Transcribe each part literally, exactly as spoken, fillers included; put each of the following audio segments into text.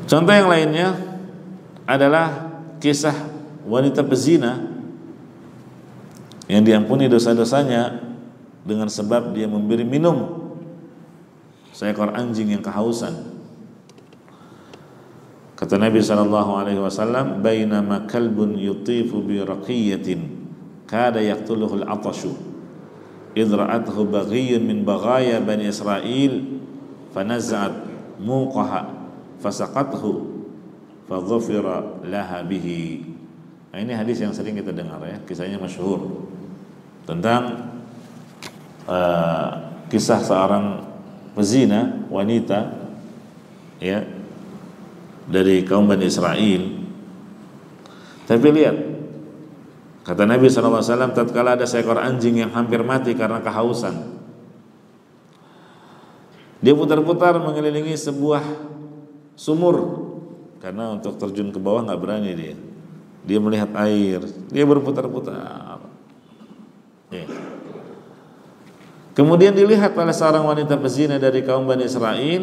Contoh yang lainnya adalah kisah wanita pezina yang diampuni dosa-dosanya dengan sebab dia memberi minum seekor anjing yang kehausan. Kata Nabi sallallahu alaihi wasallam, "Bainama kalbun yutifu bi raqiyatin kada yaqtuluhu al-'atashu idh ra'athu baghiyyun min baghaya bani Israil fanazza'at muqaha fasaqathu faghufira laha bihi." Nah, ini hadis yang sering kita dengar ya, kisahnya masyhur tentang uh, kisah seorang pezina wanita ya dari kaum Bani Israel. Tapi lihat, kata Nabi shallallahu alaihi wasallam, tatkala ada seekor anjing yang hampir mati karena kehausan, dia putar-putar mengelilingi sebuah sumur, karena untuk terjun ke bawah nggak berani dia. Dia melihat air, dia berputar-putar. Ya. Kemudian dilihat oleh seorang wanita pezina dari kaum Bani Israel.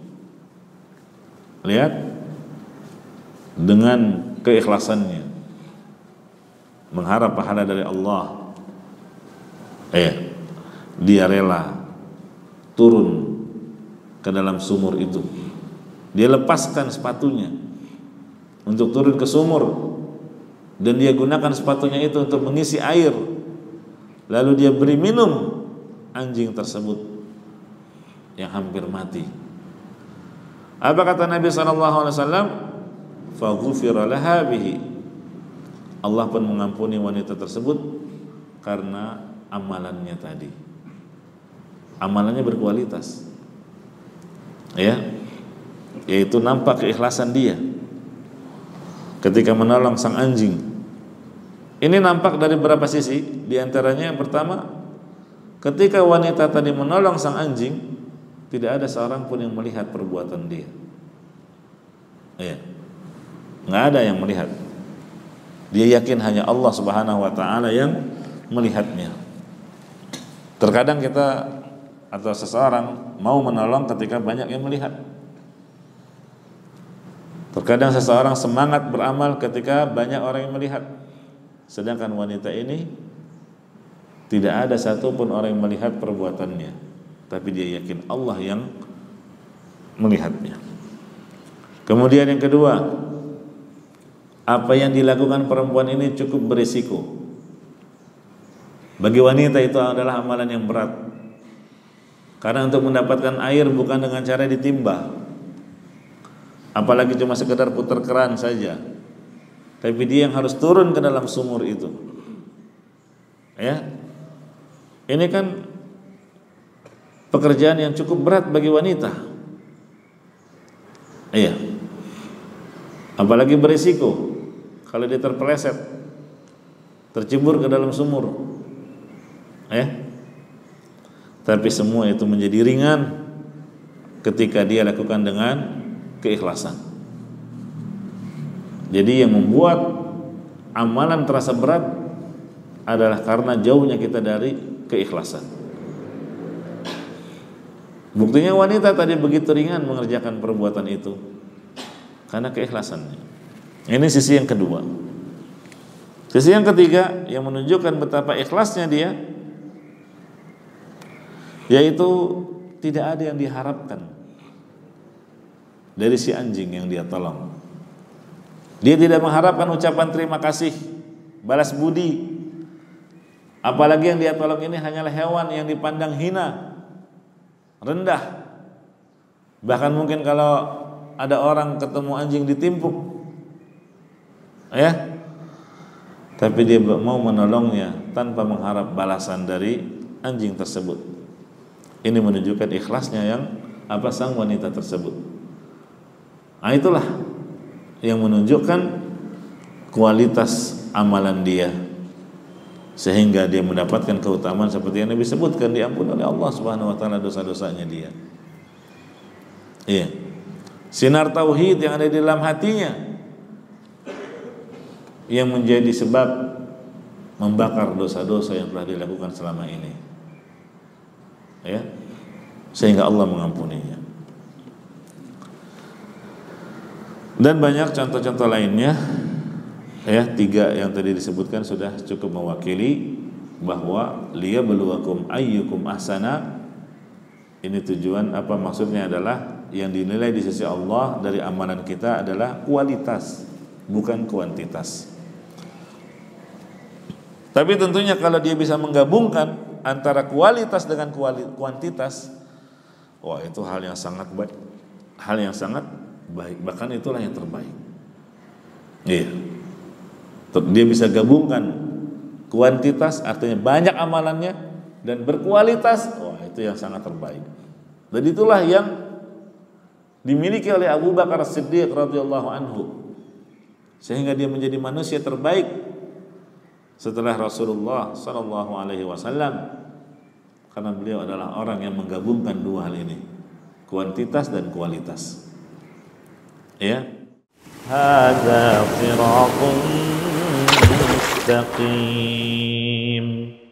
Lihat, dengan keikhlasannya mengharap pahala dari Allah, eh, dia rela turun ke dalam sumur itu. Dia lepaskan sepatunya untuk turun ke sumur, dan dia gunakan sepatunya itu untuk mengisi air. Lalu dia beri minum anjing tersebut yang hampir mati. Apa kata Nabi sallallahu alaihi wasallam? Faghufira laha bihi. Allah pun mengampuni wanita tersebut karena amalannya tadi. Amalannya berkualitas. Ya. Yaitu nampak keikhlasan dia ketika menolong sang anjing. Ini nampak dari beberapa sisi. Di antaranya yang pertama, ketika wanita tadi menolong sang anjing, tidak ada seorang pun yang melihat perbuatan dia. Ya. Nggak ada yang melihat. Dia yakin hanya Allah Subhanahu wa taala yang melihatnya. Terkadang kita atau seseorang mau menolong ketika banyak yang melihat. Terkadang seseorang semangat beramal ketika banyak orang yang melihat. Sedangkan wanita ini tidak ada satupun orang yang melihat perbuatannya, tapi dia yakin Allah yang melihatnya. Kemudian yang kedua, apa yang dilakukan perempuan ini cukup berisiko. Bagi wanita itu adalah amalan yang berat, karena untuk mendapatkan air bukan dengan cara ditimba, apalagi cuma sekedar putar keran saja, tapi dia yang harus turun ke dalam sumur itu. Ya, ini kan pekerjaan yang cukup berat bagi wanita. Iya, apalagi berisiko kalau dia terpeleset, tercebur ke dalam sumur. Ya, tapi semua itu menjadi ringan ketika dia lakukan dengan keikhlasan. Jadi yang membuat amalan terasa berat adalah karena jauhnya kita dari keikhlasan. Buktinya wanita tadi begitu ringan mengerjakan perbuatan itu karena keikhlasannya. Ini sisi yang kedua. Sisi yang ketiga yang menunjukkan betapa ikhlasnya dia, yaitu tidak ada yang diharapkan dari si anjing yang dia tolong. Dia tidak mengharapkan ucapan terima kasih, balas budi. Apalagi yang dia tolong ini hanyalah hewan yang dipandang hina, rendah. Bahkan mungkin kalau ada orang ketemu anjing ditimpuk, ya, tapi dia mau menolongnya tanpa mengharap balasan dari anjing tersebut. Ini menunjukkan ikhlasnya yang apa sang wanita tersebut. Nah, itulah yang menunjukkan kualitas amalan dia, sehingga dia mendapatkan keutamaan seperti yang Nabi sebutkan, diampuni oleh Allah Subhanahu wa taala dosa-dosanya dia. Iya. Sinar tauhid yang ada di dalam hatinya yang menjadi sebab membakar dosa-dosa yang telah dilakukan selama ini. Ya. Sehingga Allah mengampuninya. Dan banyak contoh-contoh lainnya. Ya, tiga yang tadi disebutkan sudah cukup mewakili bahwa liyabluwakum ayyukum ahsana. Ini tujuan apa maksudnya adalah yang dinilai di sisi Allah dari amalan kita adalah kualitas, bukan kuantitas. Tapi tentunya kalau dia bisa menggabungkan antara kualitas dengan kuantitas, wah itu hal yang sangat baik, hal yang sangat baik, bahkan itulah yang terbaik. Iya. Dia bisa gabungkan kuantitas, artinya banyak amalannya, dan berkualitas, wah itu yang sangat terbaik. Dan itulah yang dimiliki oleh Abu Bakar As-Siddiq radhiyallahu anhu, sehingga dia menjadi manusia terbaik setelah Rasulullah sallallahu alaihi wasallam, karena beliau adalah orang yang menggabungkan dua hal ini, kuantitas dan kualitas. Ya. Hadza siratum mustaqim.